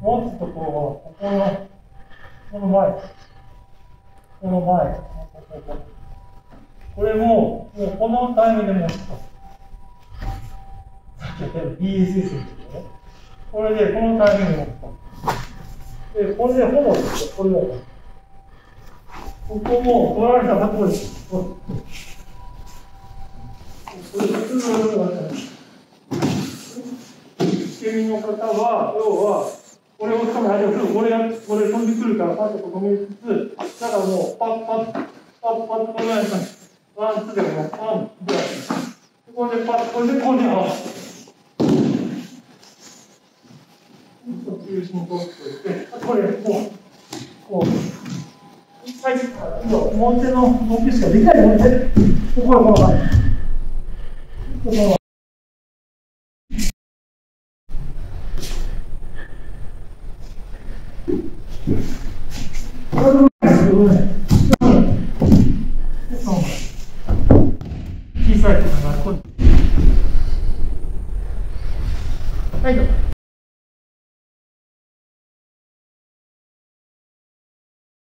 持つところは、この前。これもうこのタイミングで持つと。さっき言ったように BSS のところね。これで、このタイミングで持つと。で、これでほぼですよ、これも。ここも取られたらここです。これ普通の受け身の方は、要は、これをつかむ間にこれ飛んでくるから、パッと止めつつ、だからもう、パッとこれやったんです。ワン、ツーでも、パン、ぐらい。これでパッと、これでこうに合わせて。中心取っておいて、これ、こう。一回、表の動きしかできないので、ここはこの感じ。小さいとかがこう。はい、どうぞ。